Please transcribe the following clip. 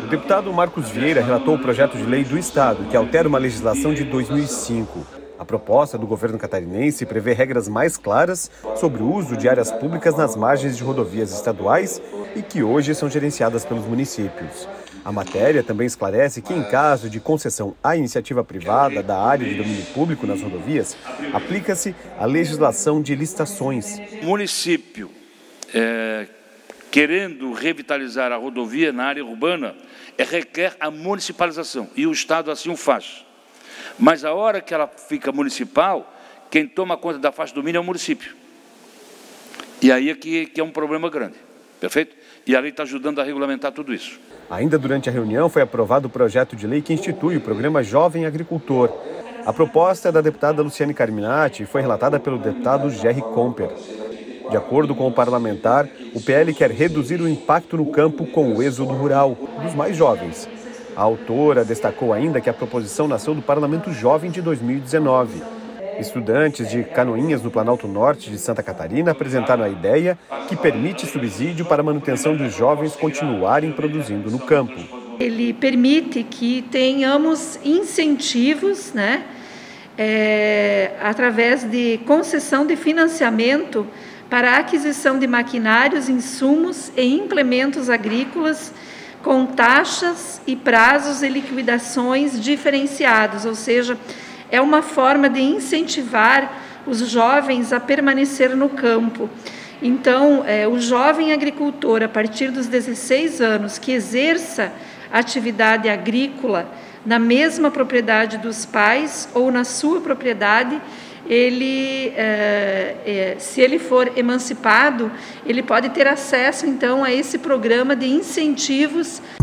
O deputado Marcos Vieira relatou o projeto de lei do Estado, que altera uma legislação de 2005. A proposta do governo catarinense prevê regras mais claras sobre o uso de áreas públicas nas margens de rodovias estaduais e que hoje são gerenciadas pelos municípios. A matéria também esclarece que, em caso de concessão à iniciativa privada da área de domínio público nas rodovias, aplica-se a legislação de licitações. O município, querendo revitalizar a rodovia na área urbana, requer a municipalização, e o Estado assim o faz. Mas a hora que ela fica municipal, quem toma conta da faixa de domínio é o município. E aí é que é um problema grande, perfeito? E a lei está ajudando a regulamentar tudo isso. Ainda durante a reunião foi aprovado o projeto de lei que institui o programa Jovem Agricultor. A proposta é da deputada Luciane Carminati e foi relatada pelo deputado Jerry Comper. De acordo com o parlamentar, o PL quer reduzir o impacto no campo com o êxodo rural dos mais jovens. A autora destacou ainda que a proposição nasceu do Parlamento Jovem de 2019. Estudantes de Canoinhas, no Planalto Norte de Santa Catarina, apresentaram a ideia que permite subsídio para a manutenção dos jovens continuarem produzindo no campo. Ele permite que tenhamos incentivos, através de concessão de financiamento para a aquisição de maquinários, insumos e implementos agrícolas com taxas e prazos e liquidações diferenciados, ou seja, é uma forma de incentivar os jovens a permanecer no campo. Então, o jovem agricultor, a partir dos 16 anos, que exerça atividade agrícola na mesma propriedade dos pais ou na sua propriedade, ele, se ele for emancipado, ele pode ter acesso, então, a esse programa de incentivos